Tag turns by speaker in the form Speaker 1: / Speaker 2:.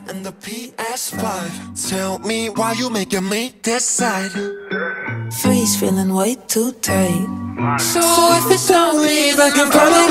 Speaker 1: and the PS5. Tell me why you making me decide. Three's feeling way too tight. So if it's not me, I can probably